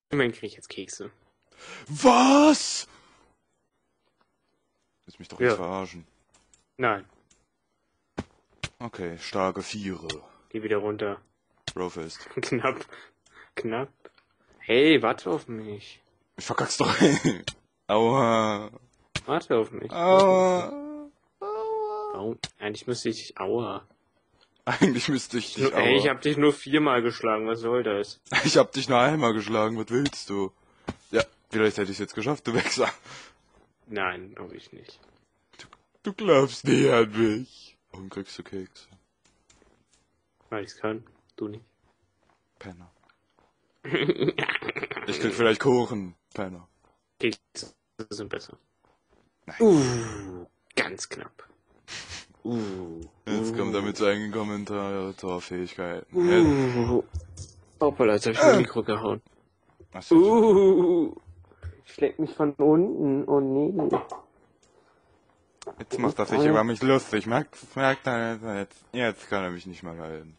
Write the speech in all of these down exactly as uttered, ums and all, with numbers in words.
Immerhin kriege ich jetzt Kekse. Was? Willst mich doch nicht Ja. verarschen. Nein, Okay, starke Viere. geh wieder runter. Brofist. Knapp. Knapp. Hey, warte auf mich. Ich verkack's doch. Aua. Warte auf mich. Aua. Warum? Eigentlich müsste ich... Aua. Eigentlich müsste ich dich Nur, aua. ey, ich hab dich nur viermal geschlagen. Was soll das? Ich hab dich nur einmal geschlagen. Was willst du? Ja, vielleicht hätte ich's jetzt geschafft, du Wichser. Nein, glaube ich nicht. Du glaubst nie an mich. Warum kriegst du Kekse? Weil ich's kann. Du nicht. Penner. Ich krieg vielleicht Kuchen. Penner. Kekse sind besser. Nein. Uh, ganz knapp. Uh. Jetzt kommt er mit seinen Kommentarfähigkeiten. Uh. Hoppala, jetzt hab ich mein Mikro gehauen. Achso. Uh. Schlägt mich von unten. Oh nee. Jetzt macht er sich über mich lustig. Merkt, merkt er jetzt. Jetzt kann er mich nicht mehr halten.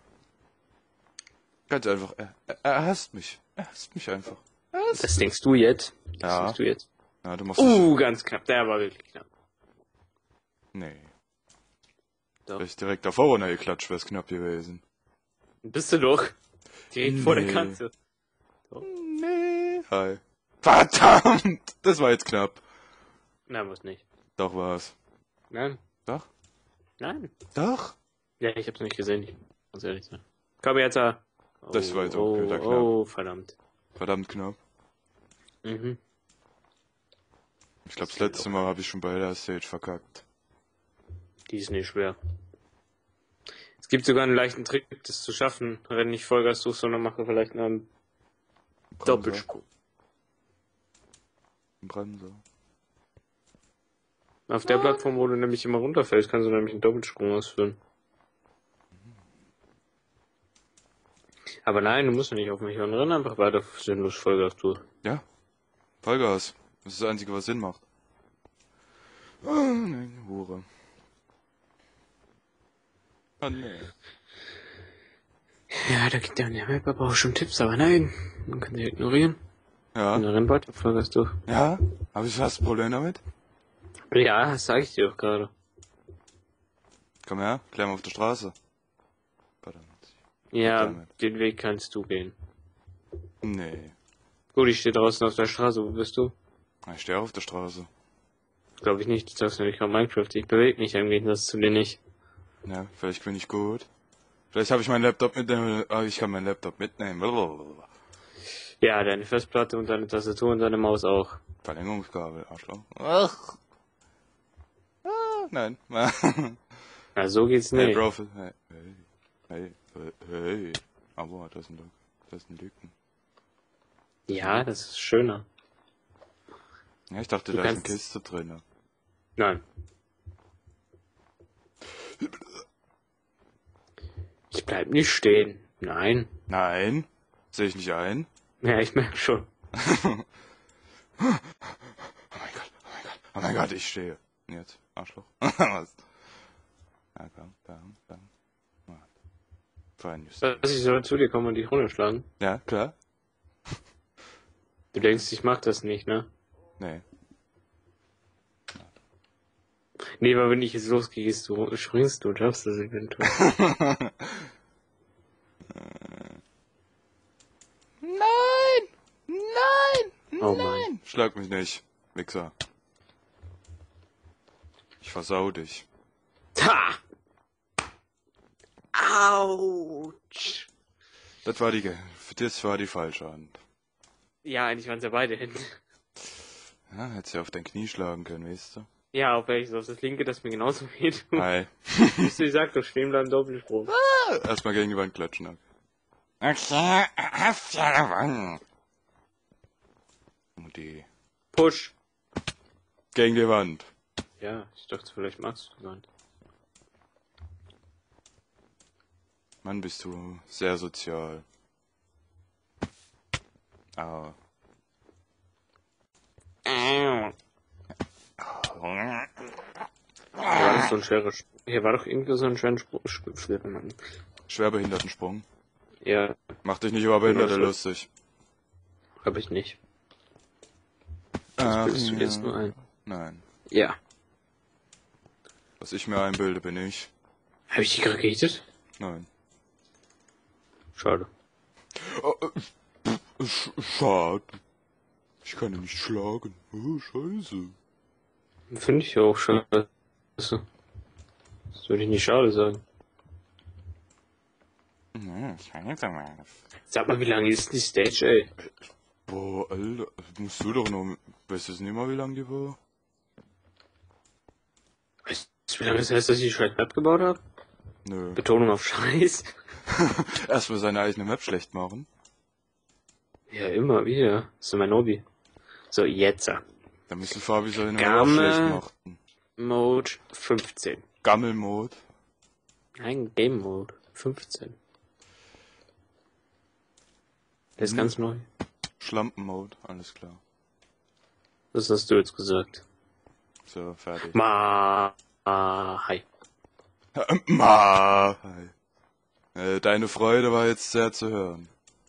Ganz einfach. Er, er, er hasst mich. Er hasst mich einfach. Er hasst Das mich. denkst du jetzt? Das Ja. denkst du jetzt? Ja, du machst Uh, ganz knapp. Der war wirklich knapp. das. Nee. Doch. Wäre ich direkt auf Vorne geklatscht, wär's knapp gewesen. Bist du doch. Direkt vor der Nee. Kante. Nee. Hi. Verdammt! Das war jetzt knapp. Nein, was nicht. Doch war's. Nein. Doch? Nein. Doch? Ja, ich hab's nicht gesehen. Ich muss ehrlich sein. Komm jetzt. Oh, Das war jetzt auch oh, wieder knapp. oh, verdammt. Verdammt knapp. Mhm. Ich glaube, das letzte Mal habe ich schon bei der Stage verkackt. Die ist nicht schwer. Es gibt sogar einen leichten Trick, das zu schaffen, wenn ich Vollgas suche, sondern mache vielleicht einen Doppelsprung. Ein Bremser. Auf der Plattform, wo du nämlich immer runterfällst, kannst du nämlich einen Doppelsprung ausführen. Aber nein, du musst ja nicht auf mich hören. Renn einfach weiter sinnlos Vollgas durch. Ja. Vollgas. Das ist das Einzige, was Sinn macht. Oh, nein, Hure. Oh, nee. Ja, da gibt ja in der Map aber auch schon Tipps, aber nein, man kann sie ignorieren. Ja. Und dann renn weiter Vollgas durch. Ja? Habe ich fast ein Problem damit? Ja, das sag ich dir doch gerade. Komm her, klär mal auf der Straße. Verdammt. Ja, Verdammt. den Weg kannst du gehen. Nee. Gut, ich stehe draußen auf der Straße, wo bist du? Ich stehe auf der Straße. Glaube ich nicht, du darfst nämlich gerade Minecraft. Ich bewege mich im Gegensatz zu dir nicht. Ja, vielleicht bin ich gut. Vielleicht habe ich meinen Laptop mitnehmen. Ah, ich kann meinen Laptop mitnehmen. Blablabla. Ja, deine Festplatte und deine Tastatur und deine Maus auch. Verlängerungskabel, Arschloch. Ach. Ah, nein. Na, so geht's Hey, nicht. Bro. Hey, hey, hey, hey, hey. Aber das ist ein Lück. Das ist ein Lücken. Ja, das ist schöner. Ja, ich dachte, Du da ist eine kannst- Kiste drin. Nein. Ich bleib nicht stehen. Nein. Nein. Sehe ich nicht ein. Ja, ich merke schon. Oh mein Gott, oh mein Gott, oh mein Gott, ich stehe. Jetzt, Arschloch. Was? Ja, komm, komm, komm. Warte. Fein, just. Dass ich soll zu dir kommen und dich runterschlagen. Ja, klar? Du denkst, ich mach das nicht, ne? Nee. Nee, weil wenn ich jetzt losgehe, gehst du, springst du und schaffst das eventuell. Nein! Nein! Oh Mann. Schlag mich nicht, Wichser. Ich versau dich. Ha! Autsch! Das war die, ge- das war die falsche Hand. Ja, eigentlich waren es ja beide Hände. Ja, hättest du auf dein Knie schlagen können, weißt du? Ja, auf welches? Auf das linke, das mir genauso wehtut. Hi. Siehst du, ich sag doch, stehen bleiben, Doppelsprung. Erstmal gegen die Wand klatschen. Okay. Okay, hast ja gewonnen. Und die Push. gegen die Wand. Ja, ich dachte, vielleicht magst du jemand. Mann, bist du sehr sozial. Aber. Hier war doch so ein schwerer Sp Hier war doch irgendwie so ein schwerer Sprung. Schwerbehindertensprung. Ja. Mach dich nicht über Behinderte Genau so. lustig. Hab ich nicht. Ach, Bildest du dir ja. jetzt nur ein? Nein. Ja. Was ich mir einbilde, bin ich. Habe ich dich gerade gehittet? Nein. Schade. Oh, äh, sch schade. Ich kann ihn nicht schlagen. Oh, scheiße. Finde ich ja auch schade. Das würde ich nicht schade sagen. Ja, ich kann jetzt mal. Sag mal, wie lange ist die Stage, ey? Boah, Alter, musst du doch noch. Weißt du es nicht mal, wie lang die war? Weißt du, wie lange es heißt, dass ich die Scheiß Map gebaut habe? Nö. Betonung auf Scheiß. Erstmal seine eigene Map schlecht machen. Ja, immer wieder. Das ist mein Hobby. So, jetzt. Da müsste Fabi seine Map auch Gamme schlecht machen. Mode fünfzehn. Gammelmode. Nein, Game Mode fünfzehn. Der ist Mhm. ganz neu. Schlampenmode, alles klar. Das hast du jetzt gesagt. So, fertig. Ma, ah, hi. Ma. Äh, Deine Freude war jetzt sehr zu hören.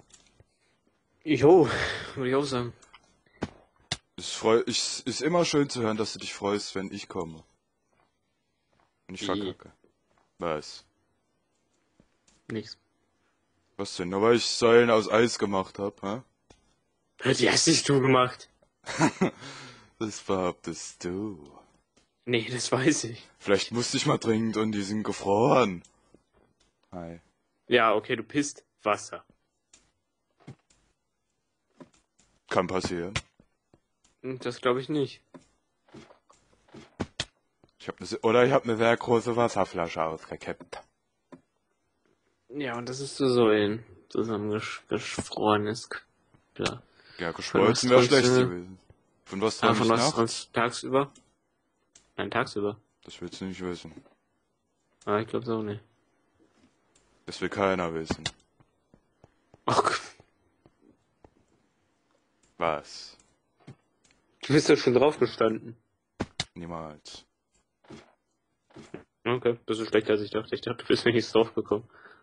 Jo, würde ich auch sagen. Es freu ich, ist immer schön zu hören, dass du dich freust, wenn ich komme. Und ich Wie? verkacke. Was? Nichts. Was denn? Nur weil ich Säulen aus Eis gemacht hab, hä? Die hast nicht du gemacht. Das behauptest du. Nee, das weiß ich. Vielleicht musste ich mal dringend und die sind gefroren. Hi. Ja, okay, du pisst Wasser. Kann passieren. Hm, Das glaube ich nicht. Ich hab ne, oder ich hab eine sehr große Wasserflasche ausgekippt. Ja, und das ist so Säulen zusammengefrorenes. Klar. Ja, was geschmolzen wäre schlecht trinkst du? gewesen. Von was Ah, träum von ich was nachts? sonst tagsüber? Nein, tagsüber. Das willst du nicht wissen. Ah, ich glaube so nicht. Das will keiner wissen. Ach, Was? du bist doch schon drauf gestanden. Niemals. Okay, das ist schlechter als ich dachte. Ich dachte, du bist wenigstens drauf gekommen.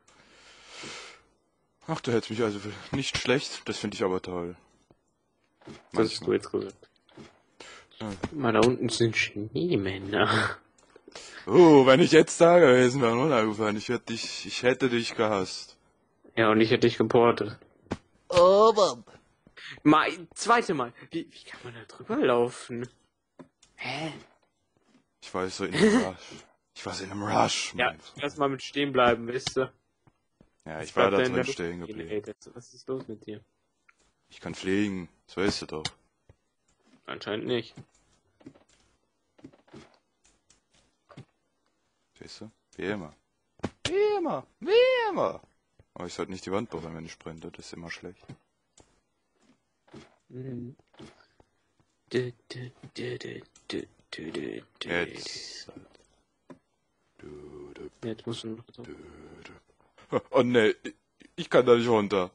Ach, du hältst mich also für nicht schlecht. Das finde ich aber toll. Das hast du jetzt gesagt. Ja. Guck mal, da unten sind Schneemänner. Oh, wenn ich jetzt da gewesen wäre, runtergefallen, ich hätte dich, ich hätte dich gehasst. Ja, und ich hätte dich geportet. Oh, Mann. Mal, zweite Mal. Wie, wie kann man da drüber laufen? Hä? Ich war so in einem Rush. Ich war so in einem Rush, Ja, Mann. lass mal mit stehen bleiben, wisst ihr? Ja, ich Was war bleibt da in der drin Luft stehen stehen, geblieben. ey, das- Was ist los mit dir? Ich kann fliegen, das weißt du doch. Anscheinend nicht. Siehst du? Wie immer. Wie immer, wie immer. Aber ich sollte nicht die Wand berühren, wenn ich sprinte, das ist immer schlecht. Mhm. Du, du, du, du, du, du, du, du. Jetzt. Du, du, Jetzt musst du noch so. du, du. Oh ne, ich kann da nicht runter.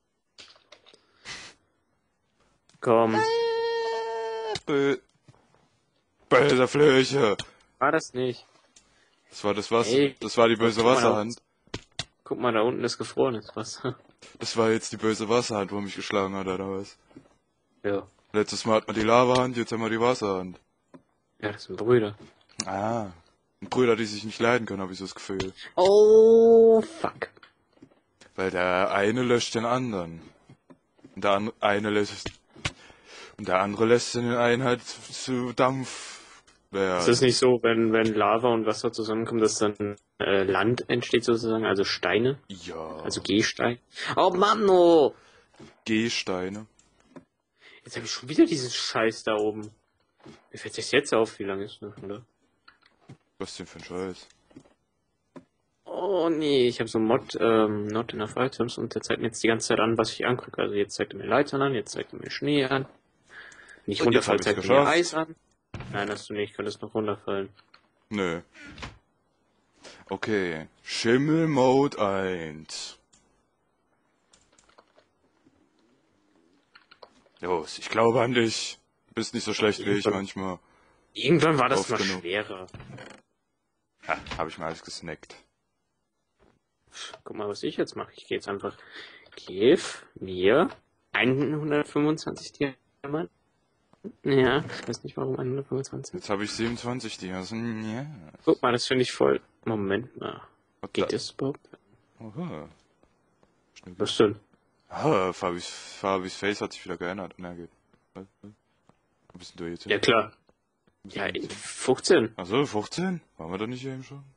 Komm. Bö Böse Flöche. War das nicht? Das war das Wasser. Ey, Das war die böse guck mal, Wasserhand. Guck mal, da unten ist gefrorenes Wasser. Das war jetzt die böse Wasserhand, wo mich geschlagen hat, oder was? Ja. Letztes Mal hat man die Lavahand, jetzt haben wir die Wasserhand. Ja, das sind Brüder. Ah. Und Brüder, die sich nicht leiden können, habe ich so das Gefühl. Oh, fuck. Weil der eine löscht den anderen. Und der an- eine lässt. Und der andere lässt den einen halt zu Dampf werden. Ist es nicht so, wenn, wenn Lava und Wasser zusammenkommen, dass dann äh, Land entsteht sozusagen, also Steine, Ja. also Gehstein? Oh Mann, oh! Gehsteine. Jetzt habe ich schon wieder diesen Scheiß da oben. Mir fällt das jetzt auf, wie lange ist noch, oder? Was ist denn für ein Scheiß? Oh nee, ich habe so einen Mod, ähm, Not Enough Items und der zeigt mir jetzt die ganze Zeit an, was ich angucke. Also jetzt zeigt er mir Leitern an, jetzt zeigt er mir Schnee an. Nicht Und jetzt runterfallen, hab ich's zeigt er mir geschafft. Eis an. Nein, hast du nicht, könntest noch runterfallen. Nö. Okay. Schimmel-Mode eins. Los, ich glaube an dich. Du bist nicht so schlecht wie ich manchmal. Irgendwann war das Oft mal genug. schwerer. Ja, hab ich mal alles gesnackt. Guck mal, was ich jetzt mache. Ich gehe jetzt einfach, gib mir hundertfünfundzwanzig Diamanten? Ja, ich weiß nicht warum hundertfünfundzwanzig. Jetzt habe ich siebenundzwanzig Diamanten. Ja. Guck mal, das finde ich voll. Moment mal. Was Geht da? das überhaupt? Oha. Schnell. Was denn? Ah, Fabis, Fabis Face hat sich wieder geändert. Na gut. Was? Was? Wo bist denn du jetzt hin? Ja, klar. Wo bist Ja, du jetzt hin? fünfzehn. Achso, fünfzehn? Waren wir da nicht eben schon?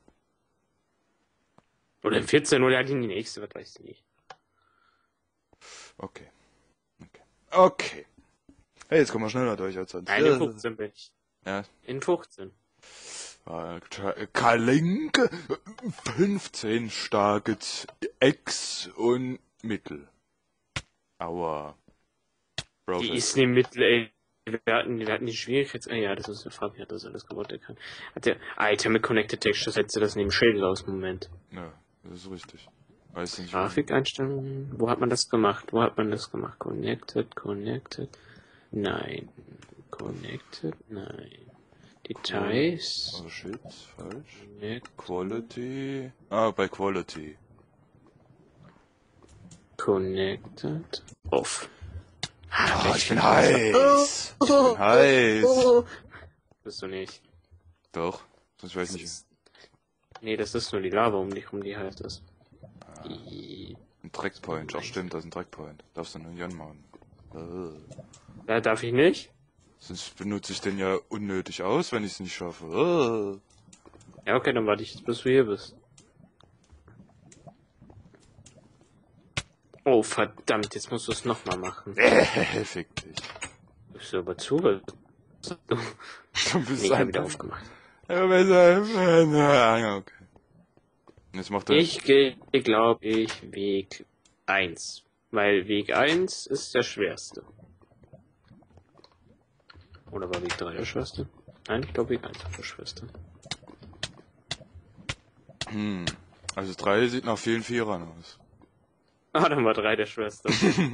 Oder vierzehn, oder hat ihn die nächste, was weiß ich nicht. Okay. Okay. Okay. Hey, jetzt kommen wir schneller durch als sonst. Nein, in fünfzehn bin ich. Ja. In fünfzehn. Äh, Kalinke, fünfzehn starke Ex und Mittel. Aua. Bro, Die ist in Mittel, ey. Wir hatten, wir hatten die Schwierigkeits... Ah ja, das ist der Fabi, hat das alles gemacht, der kann. Hat der... Alter, mit Connected Textures setzt du das neben Schädel aus, Moment. Ja, das ist richtig. Weiß nicht. Grafikeinstellungen, wo hat man das gemacht? Wo hat man das gemacht? Connected, connected. Nein. Connected, nein. Details. Oh shit, falsch. Connect, Quality. Ah, bei Quality. connected. Off. Ah, ich bin heiß. Ich bin heiß. Bist du nicht. Doch, sonst weiß ich nicht. Nee, das ist nur die Lava um dich rum, die heißt das. Ah, Die... ein Trackpoint, ach stimmt, das ist ein Trackpoint. Darfst du nur Jan machen. Äh. Da darf ich nicht? Sonst benutze ich den ja unnötig aus, wenn ich es nicht schaffe. Ja, okay, dann warte ich jetzt, bis du hier bist. Oh, verdammt, jetzt musst du es nochmal machen. Äh, fick dich. Bist du aber zu? Du Du bist nee, ich hab ein... wieder aufgemacht. Ja, okay. Jetzt macht er... Ich gehe, glaube ich, Weg eins. Weil Weg eins ist der schwerste. Oder war Weg drei der schwerste? Nein, ich glaube Weg eins war der schwerste. Hm. Also drei sieht nach vielen Vierern aus. Ah, dann war drei der schwerste.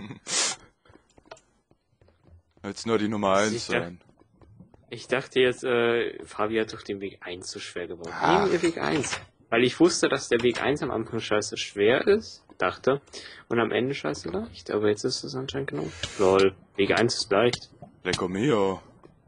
Jetzt nur die Nummer eins Ich sein. Ich dachte jetzt, äh, Fabi hat doch den Weg eins so schwer geworden. Ach. Nehmen wir Weg eins. Weil ich wusste, dass der Weg eins am Anfang scheiße schwer ist, dachte, und am Ende scheiße leicht, aber jetzt ist es anscheinend genug. Lol, Weg eins ist leicht. Lecker mio.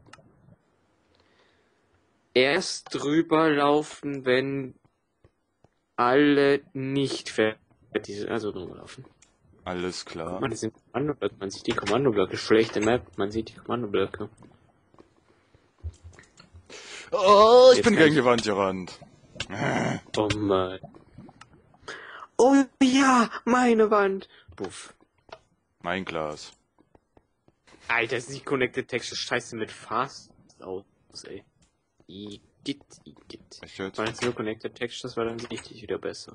Erst drüber laufen, wenn alle nicht fertig sind, also drüber laufen. Alles klar. Man, das sind Kommandoblöcke, man sieht die Kommandoblöcke, schlechte Map, man sieht die Kommandoblöcke. Oh, ich Jetzt bin kann gegen ich- die Wand gerannt. Oh Mann. Oh ja, meine Wand. Puff. Mein Glas. Alter, ist nicht Connected Texture scheiße mit Fast aus, ey. Igitt, igitt. Echt jetzt? Weil es nur Connected Textures war dann richtig wieder besser.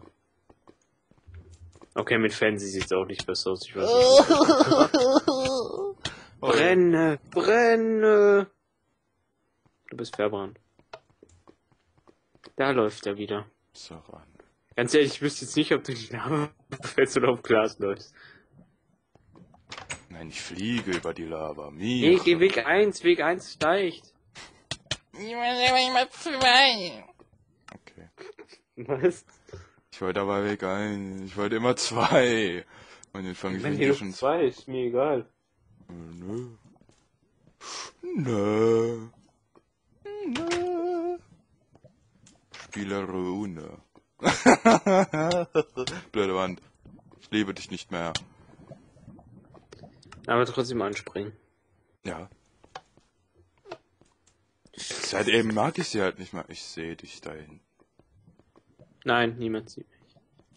Okay, mit Fancy sieht's auch nicht besser aus, ich weiß nicht. Brenne, brenne! Du bist verbrannt. Da läuft er wieder. So ran. Ganz ehrlich, ich wüsste jetzt nicht, ob du die Lava fällst oder auf Glas läufst. Nein, ich fliege über die Lava. Nee, Mir. geh Weg eins, Weg eins ist leicht. Okay. Was? Ich wollte aber Weg ein. Ich wollte immer zwei. Und jetzt fange ich Wenn mit hier dir noch schon... zwei ist, mir egal. Nö. Nö. Nö. Spielerune. Blöde Wand. Ich liebe dich nicht mehr. Aber trotzdem anspringen. Ja. Seit eben mag ich sie halt nicht mehr. Ich sehe dich dahin. Nein, niemand sieht mich.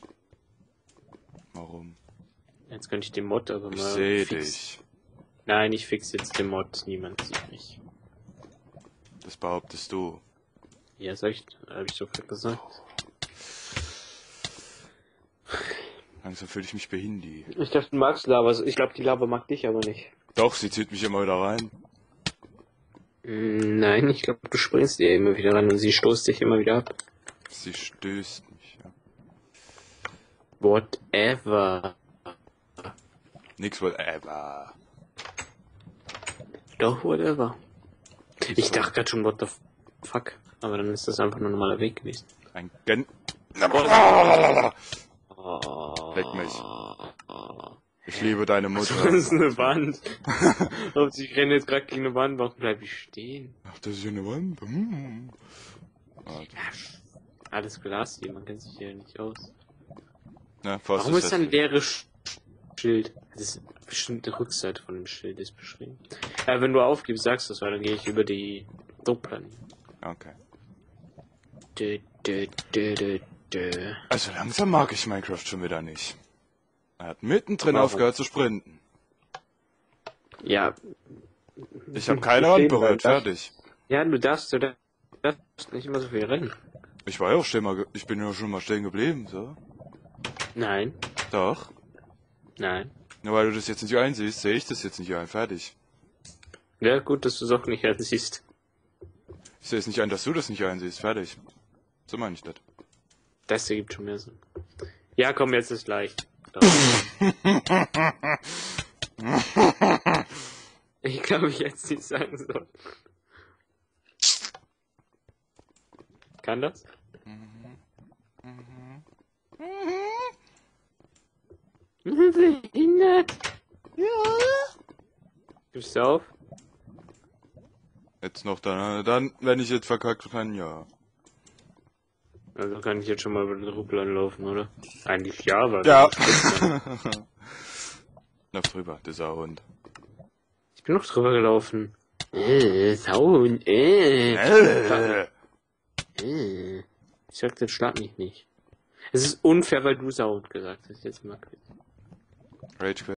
Warum? Jetzt könnte ich den Mod aber Ich mal sehe fix. dich. Nein, ich fix jetzt den Mod, niemand sieht mich. Das behauptest du. Ja, sag ich, hab ich so viel gesagt. Langsam fühle ich mich behindi. Ich dachte, du magst Lava. Ich glaube, die Lava mag dich aber nicht. Doch, sie zieht mich immer wieder rein. Mm, Nein, ich glaube, du springst ihr immer wieder ran und sie stoßt dich immer wieder ab. Sie stößt mich. Ja. Whatever. Nix whatever. Doch, whatever. Ich dachte gerade schon, what the fuck. Aber dann ist das einfach nur ein normaler Weg gewesen. Ein Gen... Oh. Leck mich. Ich liebe deine Mutter. Das ist eine Wand. Und ich renne jetzt gerade gegen eine Wand, warum bleib ich stehen? Ach, das ist ja eine Wand. Hm. Ja, alles Glas hier, man kennt sich hier nicht aus. Ja, warum ist da ein leeres Schild? Das ist bestimmt die Rückseite von dem Schild, ist beschrieben. Ja, wenn du aufgibst, sagst du es, weil dann gehe ich über die Druckplatte. Okay. Dö, dö, dö, dö, dö. Also langsam mag ich Minecraft schon wieder nicht. Er hat mittendrin Warum? aufgehört zu sprinten. Ja. Ich habe keine Wand berührt, fertig. Ja, du darfst, du darfst nicht immer so viel rennen. Ich war ja auch stehen mal, ge- ich bin ja schon mal stehen geblieben, so. Nein, Doch. nein. Nur weil du das jetzt nicht einsiehst, sehe ich das jetzt nicht ein, fertig. Ja, gut, dass du es auch nicht siehst. Ich sehe es nicht ein, dass du das nicht einsiehst, fertig. So meine ich das. Das ergibt schon mehr Sinn. Ja, komm, jetzt ist leicht. Ich glaube, ich jetzt nicht sagen soll. Kann das? Behindert. Ja. Gibst du auf? Jetzt noch dann, dann, wenn ich jetzt verkackt kann, ja. Also kann ich jetzt schon mal über den Ruppel anlaufen, oder? Eigentlich ja, weil... Ja. Lauf drüber, dieser Hund. Ich bin noch drüber gelaufen. Äh, Sauhund, äh. Äh. äh. Ich sag den Schlag mich nicht. Es ist unfair, weil du Sauhund gesagt hast. Jetzt mal. Rage